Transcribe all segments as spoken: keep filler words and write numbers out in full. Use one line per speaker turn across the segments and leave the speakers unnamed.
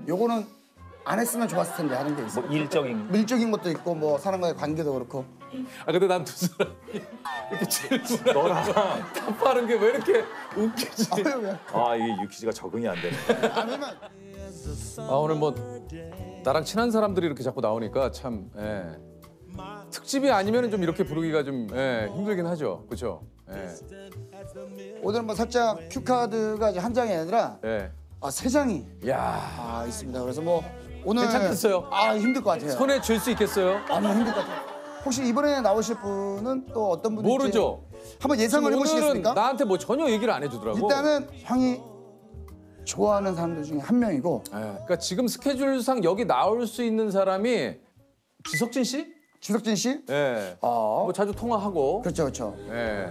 요거는 안 했으면 좋았을 텐데 하는 게 있어.
뭐 일적인
밀적인 것도 있고 뭐 사람과의 관계도 그렇고.
아 근데 난 두 사람이 이렇게 질문을 너랑 답하는 게 왜 이렇게 웃기지?
아 이게 유키즈가 적응이 안 되네.
아니면
아 오늘 뭐 나랑 친한 사람들이 이렇게 자꾸 나오니까 참 예. 특집이 아니면 좀 이렇게 부르기가 좀 예, 힘들긴 하죠, 그렇죠? 예.
오늘은 뭐 살짝 큐 카드가 이제 한 장이 아니라
예.
아, 세 장이
야
아, 있습니다. 그래서 뭐 오늘
괜찮겠어요?
아 힘들 것 같아요.
손에 쥘 수 있겠어요?
아니 힘들 것 같아요. 혹시 이번에 나오실 분은 또 어떤 분일지
모르죠.
한번 예상을
오늘은
해보시겠습니까?
나한테 뭐 전혀 얘기를 안 해주더라고.
일단은 형이 좋아하는 사람들 중에 한 명이고
예. 그러니까 지금 스케줄상 여기 나올 수 있는 사람이 지석진 씨?
지석진 씨?
예.
아
뭐 자주 통화하고.
그렇죠 그렇죠.
예.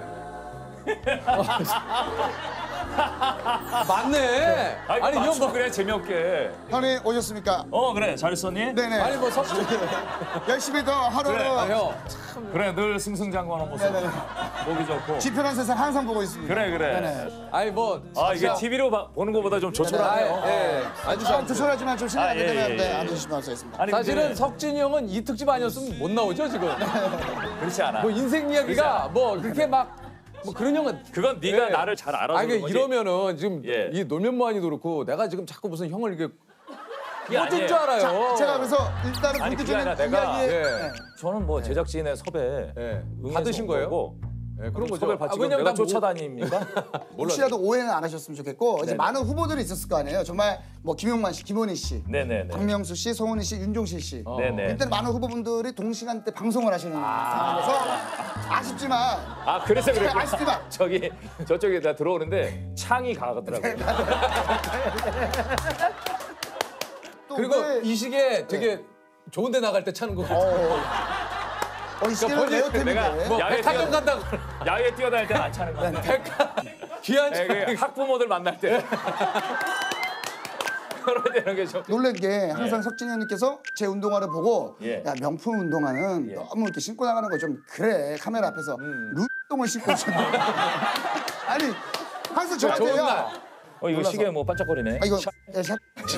맞네.
아니,
아니
맞춰,
이형 뭐
그래 재미없게.
형님 오셨습니까?
어 그래 잘했었니?
네네.
아니 뭐 석.
열심히 더 하루하루
그래,
아, 형.
그래 늘 승승장구하는 모습.
네네.
보기 좋고.
지편한 세상 항상 보고 있습니다.
그래 그래.
네네.
아니 뭐.
아 이게
진짜-
티비로 봐- 보는 것보다 좀
아,
조촐하네요.
예. 아주
좀
잘.
조촐하지만 좀 신뢰가
아, 예,
되면
예,
네,
예.
앉으시면 수있습니다.
아니,
사실은
근데
석진이 형은 이 특집 아니었으면 못 나오죠 지금.
그렇지 않아.
뭐 인생 이야기가 뭐 그렇게 막 뭐 그런 형은.
그건 네가
예.
나를 잘 알아서
아니
그런
그러니까
거지.
이러면은 지금
예.
이 놀면 뭐하니도 그렇고 내가 지금 자꾸 무슨 형을 이렇게
그게
어쩔
아니에요.
줄 알아요.
자, 제가 그래서 일단은
아니, 그게
본격적인
아니라 내가-
이야기에
예.
네.
저는 뭐 제작진의 섭외
예.
응해서
받으신
온
거예요?
거고,
예, 그런 거죠.
섭외를 받지
아, 왜냐면
내가
난 뭐-
쫓아다닙니까?
혹시라도 오해는 안 하셨으면 좋겠고 이제
네네.
많은 후보들이 있었을 거 아니에요. 정말 뭐 김용만 씨, 김원희 씨,
네네네.
박명수 씨, 송은희 씨, 윤종신 씨.
어.
네네.
일단 많은 후보분들이 동시간대 방송을 하시는 상황에서 아쉽지만
아 그래서 그래.
아쉽지만
저기 저쪽에 나 들어오는데 창이 가더라고요.
또
그리고
왜-
이 시기에 되게 좋은데 나갈 때 차는 거.
어, 어, 이 시기는
본인-
레어템인데
내가
뭐
야외
백화점
뛰어-
간다고.
야외에 뛰어다닐 때는 안 차는 거야.
귀한
네, 그 학부모들 만날 때. 그럴 때는 게 좀.
놀란 게 항상 석진이 형님께서 제 운동화를 보고
예.
야 명품 운동화는
예.
너무 이렇게 신고 나가는 거 좀 그래 카메라 앞에서 루똥을 신고 오셨네. 아니 항상 저한테
좋은
야
날.
어 이거
몰라서.
시계 뭐 반짝거리네.
아, 이거 야, 샷.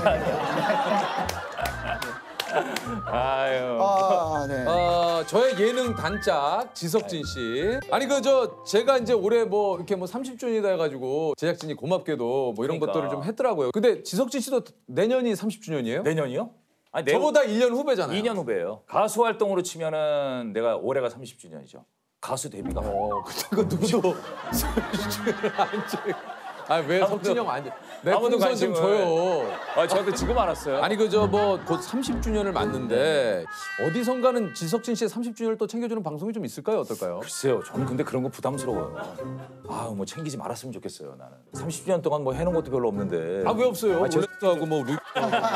아유.
아, 네.
어, 저의 예능 단짝 지석진 씨. 아니 그 저 제가 이제 올해 뭐 이렇게 뭐 삼십 주년이다 해가지고 제작진이 고맙게도 뭐 이런
그러니까.
것들을 좀 했더라고요. 근데 지석진 씨도 내년이 삼십 주년이에요?
내년이요? 아니 내
저보다 일 년 후배잖아요.
이 년 후배예요. 가수 활동으로 치면은 내가 올해가 삼십 주년이죠. 가수 데뷔가.
어, 그거 누구도 삼십 주년을 안 찍. 아왜 석진 형 안? 내
아무도
풍선 좀
관심을-
줘요.
아 저도 지금 알았어요.
아니 그 저 뭐 곧 삼십 주년을 맞는데 어디선가는 지석진 씨의 삼십 주년을 또 챙겨주는 방송이 좀 있을까요? 어떨까요?
글쎄요. 저는 근데 그런 거 부담스러워요. 아, 뭐 챙기지 말았으면 좋겠어요. 나는 삼십 년 동안 뭐 해놓은 것도 별로 없는데.
아 왜 없어요?
아, 저-
원래도 하고 뭐 루이.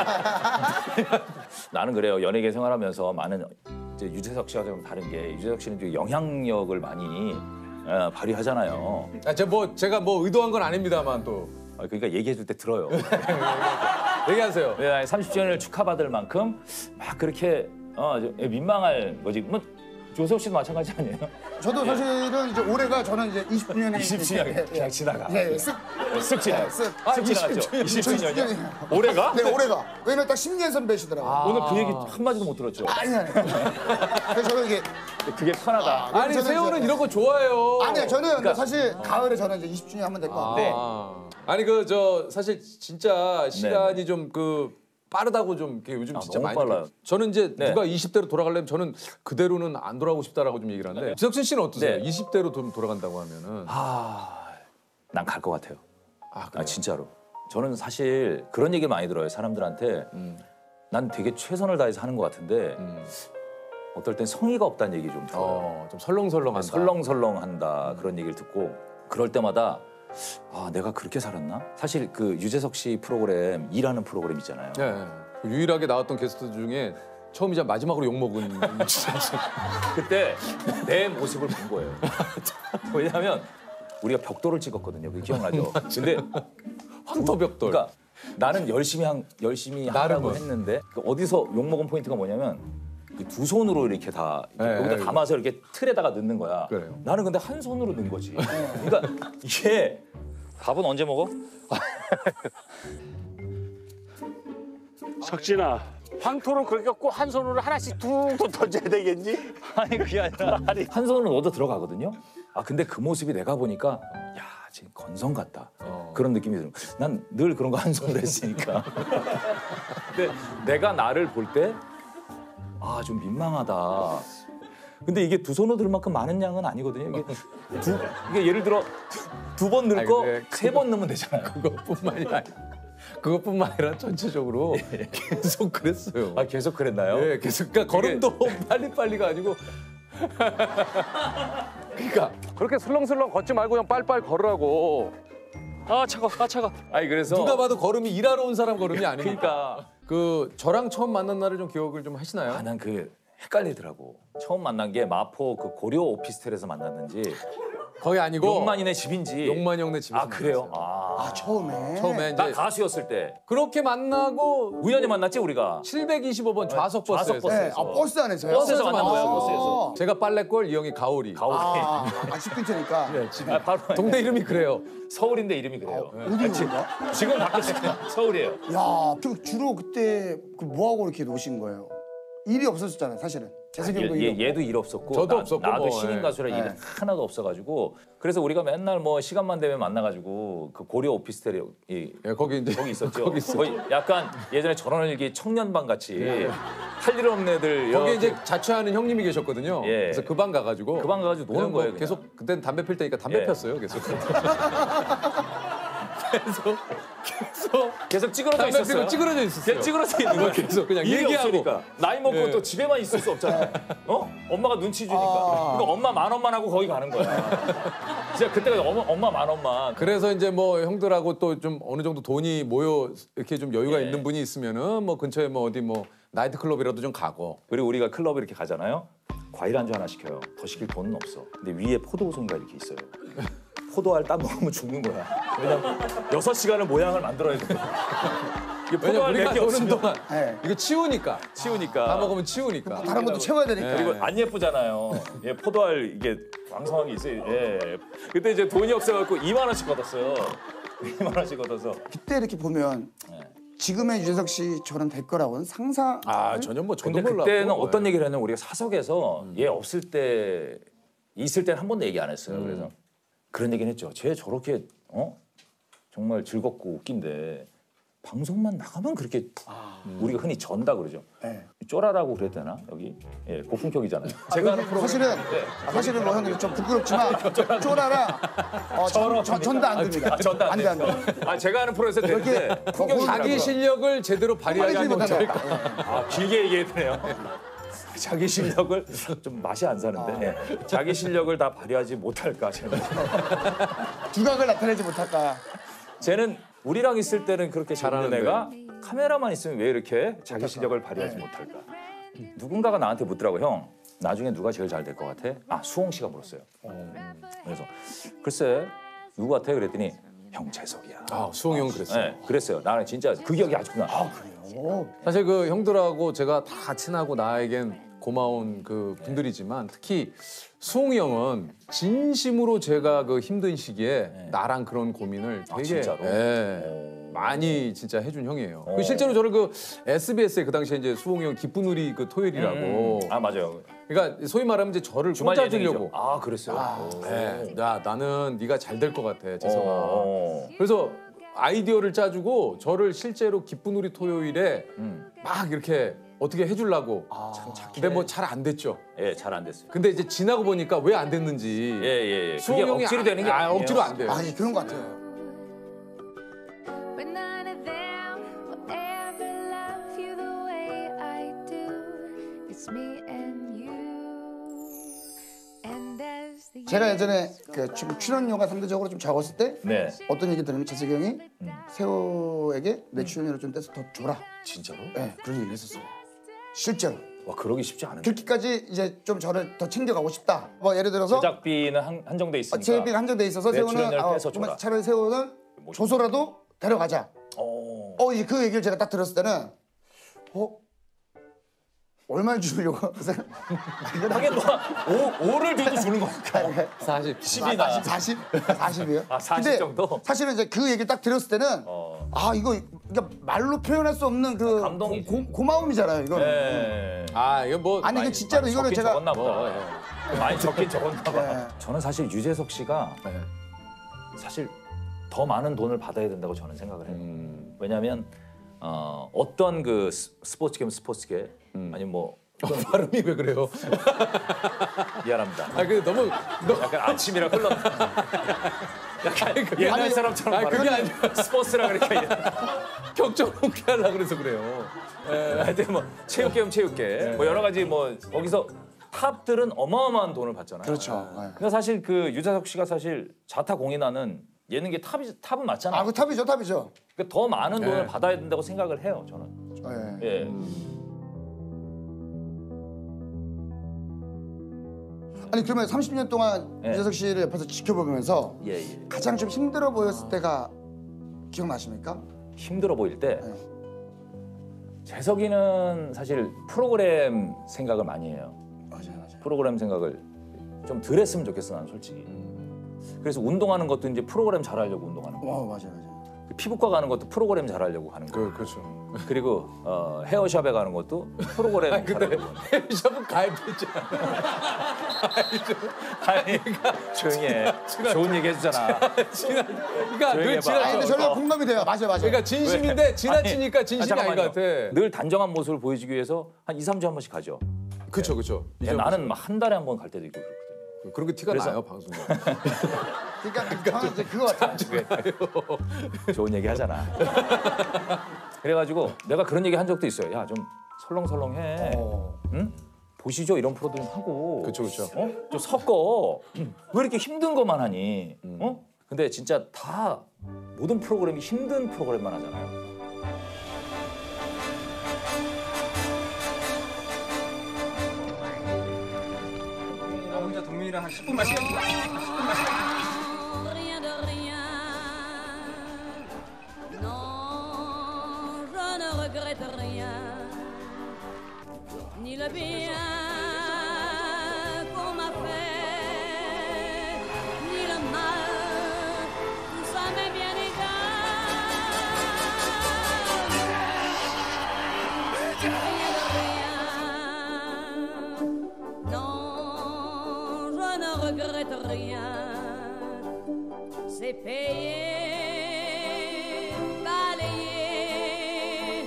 나는 그래요. 연예계 생활하면서 많은 이제 유재석 씨와 좀 다른 게 유재석 씨는 좀 영향력을 많이 어, 발휘하잖아요.
아, 제 뭐 제가 뭐 의도한 건 아닙니다만 또
아, 그러니까 얘기해줄 때 들어요.
얘기하세요.
네, 삼십 주년을 축하받을 만큼 막 그렇게 어, 저, 민망할 거지. 뭐 조세호 씨도 마찬가지 아니에요?
저도 사실은 이제 올해가 저는 이제 이십 주년이
이십 주년 그냥 지나가.
예, 예, 쓱
쓱 지나가.
쓱.
아,
쓱 지나갔죠.
이십 주년.
이십
저
주년이요?
이십 주년이에요.
올해가?
네, 올해가. 왜냐면 딱 십 년 선배시더라고요.
오늘 그 얘기 한 마디도 못 들었죠.
아니 아니. 그래서 저는 이게
그게 편하다.
아,
아니
저는
세호는
이제-
이런 거 좋아해요.
아니요, 저는 근데
그러니까-
사실 가을에 저는 이제 이십 주년 하면 될 것 같은데.
아. 아니 그 저 사실 진짜 시간이 좀 그 빠르다고 좀 이렇게 요즘
아,
진짜
너무
많이
빨라요.
느껴요. 저는 이제
네.
누가 이십 대로 돌아가려면 저는 그대로는 안 돌아가고 싶다라고 좀 얘기를 하는데 지석진 씨는 어떠세요?
네.
이십 대로 좀 돌아간다고 하면은
아, 난 갈 것 같아요.
아,
아
그래요?
진짜로. 저는 사실 그런 얘기를 많이 들어요. 사람들한테
음,
난 되게 최선을 다해서 하는 것 같은데
음.
어떨 땐 성의가 없다는 얘기 좀 들어요.
어, 좀 설렁설렁한다.
설렁설렁한다 그런 얘기를 듣고 그럴 때마다 아 내가 그렇게 살았나? 사실 그 유재석 씨 프로그램 일하는 프로그램 있잖아요.
예, 예. 유일하게 나왔던 게스트 중에 처음이자 마지막으로 욕 먹은
그때 내 모습을 본 거예요. 왜냐하면 우리가 벽돌을 찍었거든요. 그 기억나죠? 근데
황토벽돌.
그러니까 나는 열심히 한 열심히
나름은.
하라고 했는데 그 어디서 욕 먹은 포인트가 뭐냐면 그 두 손으로 이렇게 다
네,
여기다
네.
담아서 이렇게 틀에다가 넣는 거야.
그래요.
나는 근데 한 손으로 넣은 거지. 그러니까 이게 밥은 언제 먹어?
석진아, 황토를 그렇게 꼭 한 손으로 하나씩 툭툭 던져야 되겠니?
아니 그게 아니라
아니.
한 손으로 얻어 들어가거든요. 아 근데 그 모습이 내가 보니까 야 지금 건성 같다
어.
그런 느낌이 들어. 난 늘 그런 거 한 손으로 했으니까. 근데 내가 나를 볼 때 아 좀 민망하다. 근데 이게 두 손으로 들 만큼 많은 양은 아니거든요. 이게 두 이게 예를 들어 두 번 넣을
아니,
거
근데
세 번 넣으면 되잖아요.
그것뿐만이 아니라 그것뿐만 아니라 전체적으로 계속 그랬어요.
아 계속 그랬나요?
예, 계속 그러니까 걸음도 빨리빨리가 아니고 그러니까
그렇게 슬렁슬렁 걷지 말고 그냥 빨리빨리 걸으라고. 아 차가, 아 차가.
아니 그래서
누가 봐도 걸음이 일하러 온 사람 걸음이 아니니까.
그러니까
그 저랑 처음 만난 날을 좀 기억을 좀 하시나요?
아 난 그 헷갈리더라고. 처음 만난 게 마포 그 고려 오피스텔에서 만났는지
거기 아니고
용만이네 집인지.
용만 형네 집에서
아 그래요?
만났어요.
아,
아 처음에.
처음에
나
이제
가수였을 때
그렇게 만나고
우연히 만났지 우리가.
칠백이십오 번 좌석 버스에서
좌석
네,
버스에서.
아 버스 안에서요.
버스에서 만난 거야,
아.
버스에서.
제가 빨래꼴 이 형이 가오리.
가오리.
아, 아, 집 근처니까.
아, 바로
동네 이름이 그래요.
서울인데 이름이 그래요.
어디인가?
지금 바뀌었어요. 서울이에요.
야, 그 주로 그때 그 뭐하고 이렇게 노신 거예요? 일이 없었잖아요, 사실은. 재석이 형도
얘,
일.
얘, 얘도 일 없었고
저도
나,
없었고,
나도
뭐,
신인
예.
가수라 일이
네.
하나도 없어가지고 그래서 우리가 맨날 뭐 시간만 되면 만나가지고 그 고려 오피스텔에 이,
예, 거기 이제
거기 있었죠.
거기 있었죠.
거의 약간 예전에 전원일기 청년반 같이 할 일 없는 애들
거기
이렇게
이제 자취하는 형님이 계셨거든요.
예.
그래서 그 방 가가지고
그 방 가가지고 노는
그냥 뭐
거예요, 그냥.
계속 그때는 담배 필 때니까 담배
예.
폈어요. 계속. 계속 계속
계속 찌그러져
담배
있었어요.
피고 찌그러져 있었어요.
그냥 찌그러져 있는 거야.
계속 그냥
일이
얘기하고.
없으니까. 나이 먹고
예.
또 집에만 있을 수 없잖아. 어? 엄마가 눈치 주니까.
아.
그러니까 엄마 만 원만 하고 거기 가는 거야. 진짜 그때가 엄마, 엄마 만 원만.
그래서 이제 뭐 형들하고 또 좀 어느 정도 돈이 모여 이렇게 좀 여유가
예.
있는 분이 있으면은 뭐 근처에 뭐 어디 뭐 나이트 클럽이라도 좀 가고.
그리고 우리가 클럽 이렇게 가잖아요. 과일 안주 하나 시켜요. 더 시킬 돈은 없어. 근데 위에 포도송이가 이렇게 있어요. 포도알 딱 먹으면 죽는 거야. 왜냐면 여섯 시간을 모양을 만들어야 돼. 이게
왜냐면
포도알
우리가
몇 개
노는
없으면
동안
네.
이거 치우니까
치우니까.
다 먹으면 치우니까.
다른 것도 채워야 되니까.
그리고 안 예쁘잖아요. 예, 포도알 이게 왕성하게 있어요. 예. 그때 이제 돈이 없어갖고 이만 원씩 걷었어요. 이만 원씩 걷어서.
그때 이렇게 보면 지금의 유재석 씨처럼 될 거라고는 상상.
아 전혀 뭐 저도
근데
몰랐고.
그때는 어떤
예.
얘기를 했냐면 우리가 사석에서 얘 없을 때 있을 때는 한 번도 얘기 안 했어요.
음.
그래서 그런 얘기는 했죠. 쟤 저렇게 어 정말 즐겁고 웃긴데 방송만 나가면 그렇게 우리가 흔히 전다 그러죠.
네.
쫄아라고 그랬대나 여기 예 고품격이잖아요. 제가 하는 프로그램
사실은 아, 사실은 뭐 형님 좀 부끄럽지만 쪼라라 어, 전, 전, 전도 안 됩니다.
아, 전도 안
돼, 안
돼요.
돼.
아 제가 하는 프로에서 되는데
이렇게
풍경이
자기 실력을 제대로 발휘하지
발휘하지
못하니까.
못하니까.
아 길게 얘기해도 돼요. 자기 실력을 좀 맛이 안 사는데 예. 자기 실력을 다 발휘하지 못할까 쟤는.
두각을 나타내지 못할까.
쟤는 우리랑 있을 때는 그렇게 잘하는
잘하는데.
애가 카메라만 있으면 왜 이렇게 자기 실력을 발휘하지 못할까? 누군가가 나한테 묻더라고 형. 나중에 누가 제일 잘 될 것 같아? 아 수홍 씨가 물었어요. 그래서 글쎄 누구 같아? 그랬더니 형 재석이야.
아 수홍이 형 그랬어요.
네, 그랬어요. 나는 진짜 그 기억이 아직도 나. 아,
오,
사실 그 형들하고 제가 다 친하고 나에겐 고마운 그 분들이지만 특히 수홍이 형은 진심으로 제가 그 힘든 시기에 나랑 그런 고민을 되게
아, 진짜로?
예, 많이 진짜 해준 형이에요.
어.
그 실제로 저를 그 에스비에스에 그 당시에 이제 수홍이 형 기쁜 우리 그 토요일이라고
아 맞아요.
그러니까 소위 말하면 이제 저를
주말
꽂아주려고
예능이죠. 아 그랬어요.
예, 야 나는 네가 잘 될 것 같아 재석아.
어.
그래서 아이디어를 짜주고 저를 실제로 기쁜 우리 토요일에
음.
막 이렇게 어떻게 해주려고.
참 착해.
근데 뭐 잘 안 됐죠.
예, 잘 안 됐어요.
근데 이제 지나고 보니까 왜 안 됐는지.
예, 예, 예.
수홍
그게
형이
억지로 되는 게
아,
아니에요.
억지로 안 돼요.
아니 그런 것 같아요.
But none of them will ever love you the way I do. It's me and you. And as the
제가
years
예전에
go
그 지금 출연료가 상대적으로 좀 적었을 때
네.
어떤 얘기 들으면 재석이 형이 세호에게 내 출연료를 좀 떼서 더 줘라.
진짜로?
네, 그런 얘기를 했었어요. 실제로.
와, 그러기 쉽지 않은데.
그렇게까지 이제 좀 저를 더 챙겨가고 싶다. 뭐 예를 들어서
제작비는 한, 한정돼 있으니까.
제작비가 한정돼 있어서
내
세호는
출연료를
어,
떼서 줘라.
정말 차라리 세호는
뭐
조소라도 데려가자.
어.
어 이제 그 얘기를 제가 딱 들었을 때는 어 얼마나 주려고?
하긴 뭐 오, 오를 줘도 주는 거니까.
사십.
십이다.
사십? 사십이요?
아, 사십 정도?
사실은 이제 그 얘기를 딱 들었을 때는
어.
아 이거 그러니까 말로 표현할 수 없는 그
감동이지.
고, 고마움이잖아요. 이거는.
네.
아 이거 뭐
아니 이거 진짜로 이거는
적긴
제가
적었나 보다. 많이 적긴 적었나 봐.
네.
저는 사실 유재석 씨가
네.
사실 더 많은 돈을 받아야 된다고 저는 생각을 해요.
음.
왜냐하면 어, 어떤 그 스- 스포츠계면 스포츠계 아니 뭐
발음이 왜 그래요?
미안합니다.
아 그 너무 너
약간 아침이라 흘렀나? 약간
그게
옛날
아니,
사람처럼
아니, 그게
말하는 스포츠라 그러니까
격정롭게 하려고 그래서 그래요.
하여튼 뭐 체육계면 체육계 뭐 여러 가지 뭐 거기서 탑들은 어마어마한 돈을 받잖아요.
그렇죠. 네.
근데 사실 그 유재석 씨가 사실 자타 공인하는 예능계 탑이 탑은 맞잖아요.
아 그 탑이죠, 탑이죠.
그러니까 더 많은
네.
돈을 받아야 된다고 생각을 해요, 저는.
네.
예.
아니 그러면 삼십 년 동안
네.
유재석 씨를 옆에서 지켜보면서
예, 예.
가장 좀 힘들어 보였을 때가 기억나십니까?
힘들어 보일 때
네.
재석이는 사실 프로그램 생각을 많이 해요.
맞아요, 맞아요.
프로그램 생각을 좀 덜 했으면 좋겠어, 난 솔직히. 그래서 운동하는 것도 이제 프로그램 잘하려고 운동하는 거.
와 맞아요, 맞아요.
피부과 가는 것도 프로그램 잘하려고 가는 거.
그 그렇죠.
그리고 어, 헤어샵에 가는 것도 프로그램
아니 근데
잘하려고.
샵은 가입했잖아.
아니, 조용히 해. 좋은 얘기 해주잖아.
지나 그러니까
조용히
늘
해봐.
지나.
아니 근데 저희가 공감이 돼요. 맞아요, 맞아요.
그러니까 진심인데 지나치니까 진심이 아닌 것 같아.
늘 단정한 모습을 보여주기 위해서 한 이, 삼 주에 한 번씩 가죠.
그렇죠, 그렇죠.
야, 나는 막 한 달에 한 번 갈 때도 있고 그렇거든요.
그런 게 티가
그래서-
나요 방송에.
그러니까 저는 이제 그거 같아요.
좋은 얘기 하잖아. 그래가지고 내가 그런 얘기 한 적도 있어요. 야, 좀 설렁설렁해.
어.
응? 보시죠, 이런 프로들 좀 하고.
그쵸, 그쵸.
어? 좀 섞어. 왜 이렇게 힘든 것만 하니? 어? 근데 진짜 다 모든 프로그램이 힘든 프로그램만 하잖아요.
나 혼자 동민이랑 한 십 분만 시간 줘.
Rien de rien. Non, je ne regrette rien. Ni le bien qu'on m'a fait, ni le mal. Tout ça m'est bien égal. Rien de rien. Non, je ne regrette rien. C'est payé, balayé,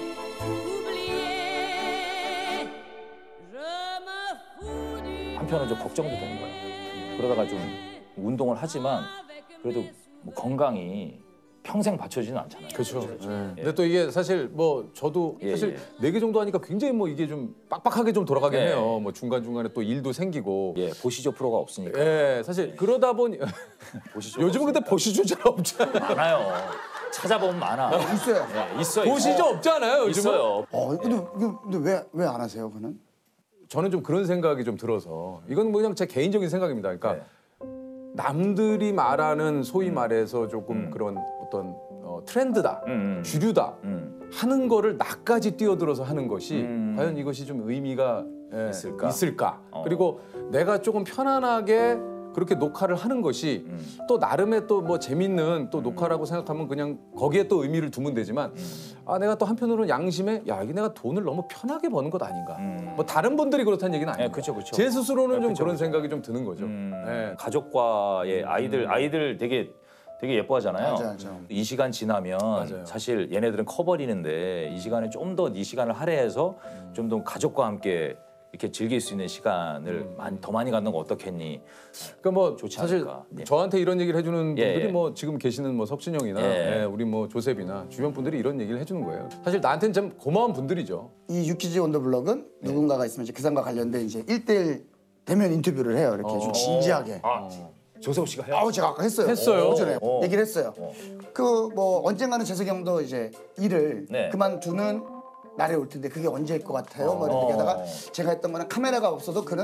oublié. Je me fous du
한편은 좀 걱정도 되는 거예요. 그러다가 좀 운동을 하지만 그래도 뭐 건강이 평생 받쳐지는 않잖아요.
그렇죠. 근데 또 이게 사실 뭐 저도
예,
사실
예.
네 개 정도 하니까 굉장히 뭐 이게 좀 빡빡하게 좀 돌아가긴
예.
해요. 뭐 중간 중간에 또 일도 생기고.
예, 보시죠 프로가 없으니까.
예, 사실 그러다 보니
보시죠.
요즘은 근데 보시죠 잘 없잖아요.
많아요. 찾아보면 많아.
있어요.
예, 있어요.
보시죠 없잖아요. 요즘은.
있어요.
어, 근데, 근데 왜 왜 안 하세요, 그는?
저는 좀 그런 생각이 좀 들어서 이건 뭐 그냥 제 개인적인 생각입니다. 그러니까 남들이 말하는 소위 말해서 조금 그런 어떤 어, 트렌드다,
음, 음.
주류다
음.
하는 거를 나까지 뛰어들어서 하는 것이
음.
과연 이것이 좀 의미가 예,
있을까?
있을까?
어.
그리고 내가 조금 편안하게 그렇게 녹화를 하는 것이
음.
또 나름의 또 뭐 재밌는 또 녹화라고 생각하면 그냥 거기에 또 의미를 두면 되지만
음.
아 내가 또 한편으로는 양심에 야 이게 내가 돈을 너무 편하게 버는 것 아닌가?
음.
뭐 다른 분들이 그렇다는 얘기는 아니에요.
예, 그쵸, 그쵸.
제 스스로는
예,
좀
그쵸,
그런
그쵸.
생각이 좀 드는 거죠.
음.
예.
가족과의 아이들 아이들 되게 되게 예뻐하잖아요.
맞아, 맞아.
이 시간 지나면
맞아요.
사실 얘네들은 커버리는데 이 시간에 좀 더 이 시간을 할애해서 좀 더 가족과 함께 이렇게 즐길 수 있는 시간을 많이, 더 많이 갖는 거 어떻겠니?
그러니까 뭐
좋지
사실
않을까. 예.
저한테 이런 얘기를 해주는
예,
분들이
예.
뭐 지금 계시는 뭐 석진 형이나
예.
예, 우리 뭐 조셉이나 주변 분들이 이런 얘기를 해주는 거예요. 사실 나한테는 참 고마운 분들이죠.
이 유키즈 온더 블럭은
네.
누군가가 있으면 이제 그 사람과 관련된 이제 일대일 대면 인터뷰를 해요. 이렇게 좀 진지하게.
아, 조세호 씨가 해요?
아우 제가 아까 했어요.
했어요?
오전에
어.
얘기를 했어요.
어.
그 뭐 언젠가는 재석이 형도 이제 일을
네.
그만두는 날이 올 텐데 그게 언제일 것 같아요? 뭐 이렇게
어.
하다가 제가 했던 거는 카메라가 없어도 그는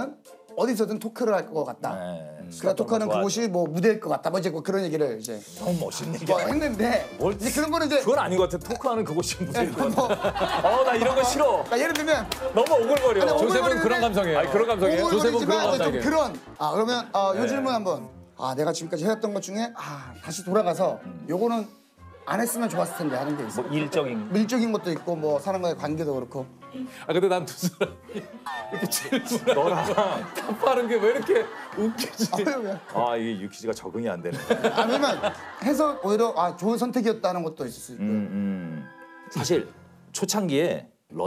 어디서든 토크를 할 것 같다.
네.
그러니까 토크하는
좋아하죠.
그곳이 뭐 무대일 것 같다. 뭐 이제 뭐 그런 얘기를 이제
너무 멋있는 얘기.
뭐 했는데
뭘-
이제 그런 거는 이제
그건 아닌 것 같아. 토크하는 그곳이 무슨 거
뭐
어, 나 이런 거 싫어.
그러니까 예를 들면
너무 오글거려.
아니,
조셉은
오글거리는데-
그런 감성이에요.
아니, 그런 감성이에요?
조셉은 그런
오글거리지만 이제 좀
감성이에요.
그런 아 그러면 아,
네.
요 질문 한번 아 내가 지금까지 해왔던 것 중에 아 다시 돌아가서 요거는 안 했으면 좋았을 텐데 하는 게 있어.
뭐 일적인.
밀적인 것도 있고 뭐 사람과의 관계도 그렇고.
아 근데 난 두 사람이 이렇게 질문을 너랑 답하는 게 왜 이렇게 웃기지?
아, 왜?
아 이게 유키즈가 적응이 안 되네.
아니면 해서 오히려 아 좋은 선택이었다는 것도 있을 수 있고.
음, 음. 사실 초창기에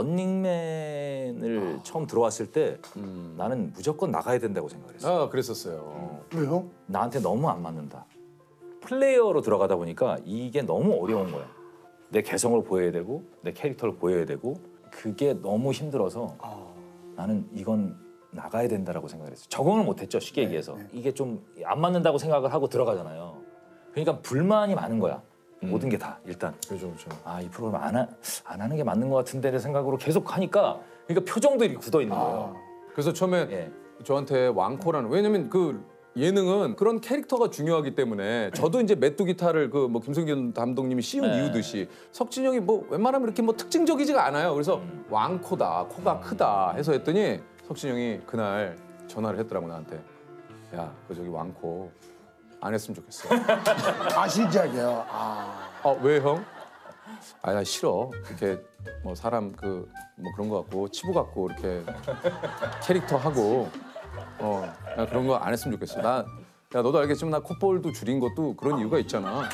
런닝맨을 처음 들어왔을 때 나는 무조건 나가야 된다고 생각했어.
아 그랬었어요.
왜요?
나한테 너무 안 맞는다. 플레이어로 들어가다 보니까 이게 너무 어려운 거야. 내 개성을 보여야 되고 내 캐릭터를 보여야 되고 그게 너무 힘들어서 나는 이건 나가야 된다라고 생각했어요. 적응을 못했죠, 쉽게 얘기해서. 이게 좀 안 맞는다고 생각을 하고 들어가잖아요. 그러니까 불만이 많은 거야. 모든 게 다 일단.
그렇죠, 그렇죠.
아, 이 프로그램 안, 하, 안 하는 게 맞는 것 같은데 내 생각으로 계속 하니까 그러니까 표정도 이렇게 굳어 있는 거예요.
그래서 처음에
예.
저한테 왕코라는 왜냐면 그 예능은 그런 캐릭터가 중요하기 때문에 저도 이제 메뚜 기타를 그 뭐 김성균 감독님이 씌운
네.
이유듯이 석진이 형이 뭐 웬만하면 이렇게 뭐 특징적이지가 않아요. 그래서 왕코다, 코가 크다 해서 했더니 석진이 형이 그날 전화를 했더라고 나한테. 야, 그 저기 왕코 안 했으면 좋겠어.
아 진지하게요. 아
어, 왜 형? 아, 나 싫어. 이렇게 뭐 사람 그 뭐 그런 거 같고 치부 같고 이렇게 캐릭터 하고 어, 나 그런 거 안 했으면 좋겠어. 나, 야 너도 알겠지만 나 콧볼도 줄인 것도 그런 이유가 있잖아.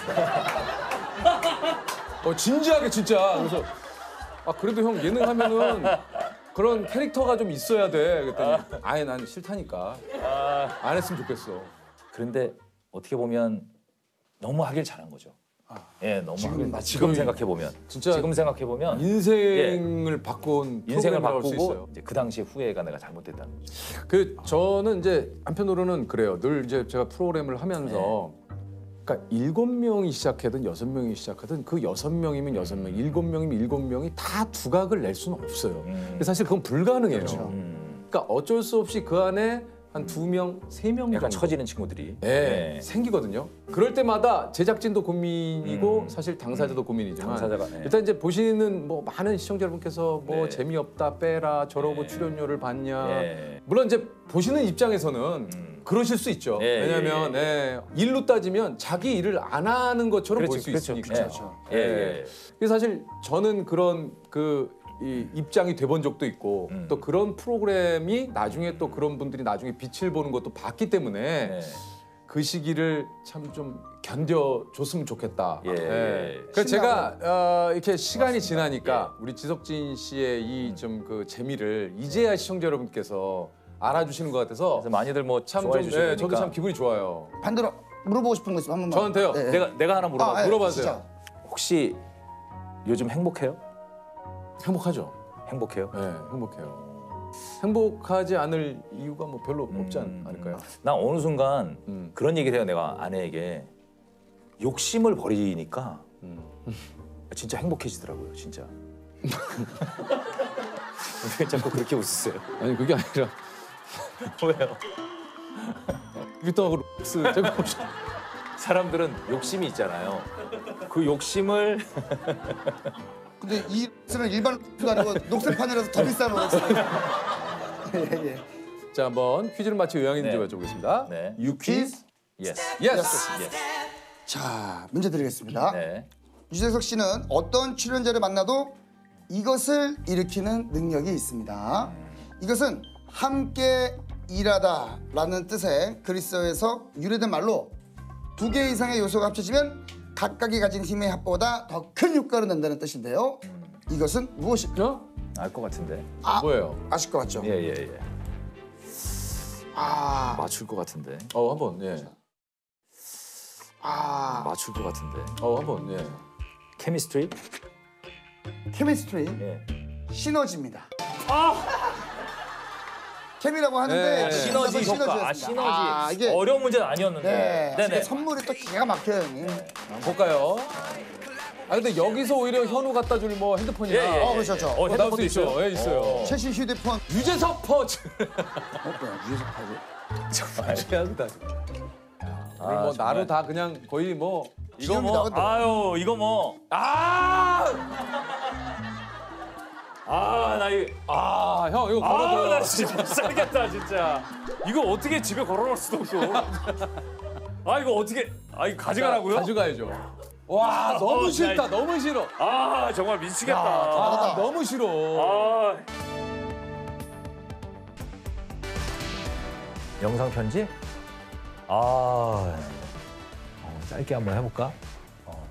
어 진지하게 진짜. 그래서 아 그래도 형 예능 하면은 그런 캐릭터가 좀 있어야 돼. 그랬더니 아예 난 싫다니까. 안 했으면 좋겠어.
그런데 어떻게 보면 너무 하길 잘한 거죠. 예, 너무
지금
하길,
맞-
지금 생각해 보면
진짜
지금 생각해 보면
인생을 바꾼
인생을
프로그램이라고 할수
바꾸고
있어요.
이제 그 당시 후회가 내가 잘못됐다는 거죠.
그 저는 이제 한편으로는 그래요. 늘 이제 제가 프로그램을 하면서 그러니까 일곱 명이 시작하든 여섯 명이 시작하든 그 여섯 명이면 여섯 명, 일곱 명이면 일곱 명이 다 두각을 낼 수는 없어요.
음.
근데 사실 그건 불가능해요.
음.
그러니까 어쩔 수 없이 그 안에 한 두 명, 세 명
약간
정도
처지는 친구들이.
예,
예.
생기거든요. 그럴 때마다 제작진도 고민이고
음.
사실 당사자도 고민이지만
당사자가, 예.
일단 이제 보시는 뭐 많은 시청자 여러분께서 뭐
네.
재미없다 빼라 저러고
예.
출연료를 받냐
예.
물론 이제 보시는 입장에서는
음.
그러실 수 있죠.
예,
왜냐하면
예,
예, 일로 따지면 자기 일을 안 하는 것처럼 볼 수
그렇죠,
있으니까.
그렇죠. 예, 예.
그래서 사실 저는 그런 그 이 입장이 돼본 적도 있고
음.
또 그런 프로그램이 나중에 또 그런 분들이 나중에 빛을 보는 것도 봤기 때문에
예.
그 시기를 참 좀 견뎌줬으면 좋겠다.
예.
그래서 제가 어, 이렇게 시간이
맞습니다.
지나니까 우리 지석진 씨의 이 좀 그 재미를 이제야 시청자 여러분께서 알아주시는 것 같아서
그래서 많이들 뭐
참 좀
좋아해 주시고
예, 저도
그러니까.
참 기분이 좋아요.
반대로 물어보고 싶은 거 있으면 한 번만.
저한테요?
예, 예.
내가 내가 하나 물어봐.
아, 예,
물어봐주세요.
진짜.
혹시 요즘 행복해요?
행복하죠.
행복해요?
네, 행복해요. 행복하지 않을 이유가 뭐 별로 없지 않,
음,
않을까요?
나 어느 순간
음.
그런 얘기를 해요. 내가 아내에게 욕심을 버리니까
음.
진짜 행복해지더라고요. 진짜. 왜 자꾸 그렇게 웃으세요?
아니 그게 아니라
왜요?
위터하고 록스 제가
사람들은 욕심이 있잖아요. 그 욕심을
근데 이 X는 일반 X가 아니고 녹색 판이라서 더 비싼 X. 예, 예.
자 한번 퀴즈를 맞히 의향 있는지
네.
여쭤보겠습니다.
네.
유퀴즈.
예스.
예스.
예스.
자, 문제 드리겠습니다.
네.
유재석 씨는 어떤 출연자를 만나도 이것을 일으키는 능력이 있습니다. 이것은 함께 일하다라는 뜻의 그리스어에서 유래된 말로 두 개 이상의 요소가 합쳐지면 각각이 가진 힘의 합보다 더 큰 효과를 낸다는 뜻인데요. 이것은 무엇일까?
어?
알 것 같은데.
아,
뭐예요?
아실 것 같죠?
예, 예, 예.
아,
맞출 것 같은데.
어 한번 예.
아,
맞출 것 같은데.
어 한번 예.
케미스트리?
케미스트리,
예.
시너지입니다. 케미라고 하는데
네, 네.
시너지
정답은
효과. 아,
시너지였습니다.
시너지.
아, 이게
어려운 문제는 아니었는데.
네,
네네.
이게 선물이 또 기가 막혀요. 형님.
볼까요? 아 근데 여기서 오히려 현우 갖다 줄 뭐 핸드폰이나
예, 예, 예.
어, 그렇죠, 그렇죠.
어,
뭐 나올 수
핸드폰도
있어요. 예, 있어요.
최신 휴대폰.
유재석 퍼즈.
어, 뭐야, 유재석 파지?
정말 최악이다.
오늘 뭐 나로 다 그냥 거의 뭐
이거
기념이다,
뭐
근데.
아유 이거 뭐 아. 아, 나 이거
아, 형 이거
아,
걸어둬요.
나 진짜 못 살겠다, 진짜. 이거 어떻게 집에 걸어놓을 수도 없고. 아, 이거 어떻게 아, 이거 가져가라고요?
가져가야죠. 와, 너무
어,
싫다.
야,
너무 싫어.
아, 정말 미치겠다.
아, 너무 싫어.
아.
영상 편지? 아, 어, 짧게 한번 해볼까? 어.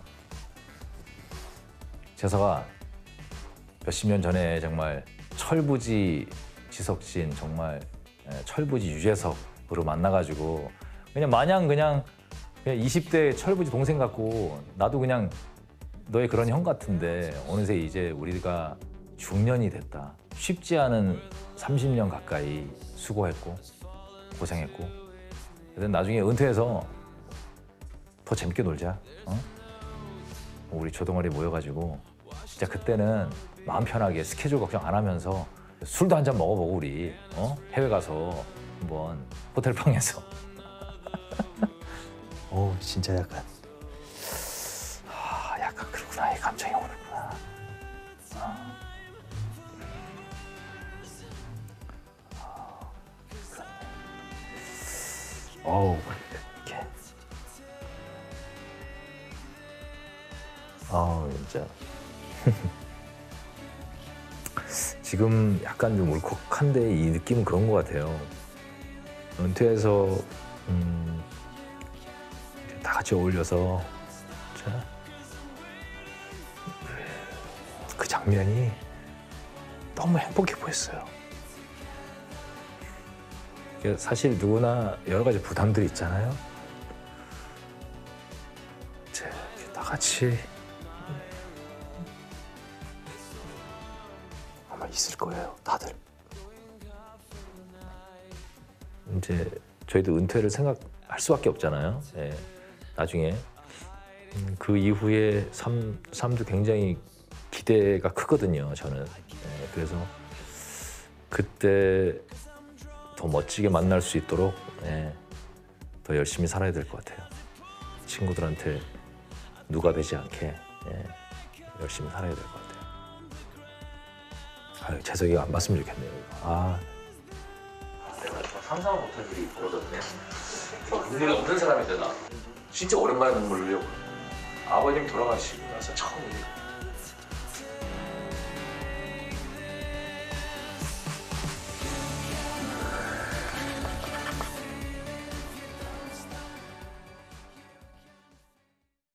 재석아, 몇십 년 전에 정말 철부지 지석진, 정말 예, 철부지 유재석으로 만나가지고 그냥 마냥 그냥, 그냥 이십 대 철부지 동생 같고 나도 그냥 너의 그런 형 같은데 어느새 이제 우리가 중년이 됐다. 쉽지 않은 삼십 년 가까이 수고했고 고생했고 그래서 나중에 은퇴해서 더 재밌게 놀자. 어? 우리 조동아리 모여가지고 진짜 그때는 마음 편하게 스케줄 걱정 안 하면서 술도 한 잔 먹어보고 우리 어? 해외 가서 한번 호텔 방에서 오 진짜 약간 아 약간 그렇구나 이 감정이 오는구나. 어우 이렇게 아우 진짜 지금 약간 좀 울컥한데 이 느낌은 그런 것 같아요. 은퇴해서 음, 다 같이 어울려서 자, 그 장면이 너무 행복해 보였어요. 사실 누구나 여러 가지 부담들이 있잖아요. 이제 다 같이 아마 있을 거예요, 다들. 이제 저희도 은퇴를 생각할 수밖에 없잖아요. 예. 나중에 음, 그 이후에 삶, 삶도 굉장히 기대가 크거든요, 저는. 예. 그래서 그때 더 멋지게 만날 수 있도록 예, 더 열심히 살아야 될 것 같아요. 친구들한테 누가 되지 않게 예, 열심히 살아야 될 것 같아요. 아유, 재석이가 안 봤으면 좋겠네요. 아, 내가 상상을 못할 일이 있거든요. 눈물이 없는 사람인데 나 진짜 오랜만에 눈물 흘려고. 아버님 돌아가시고 나서 처음이에요.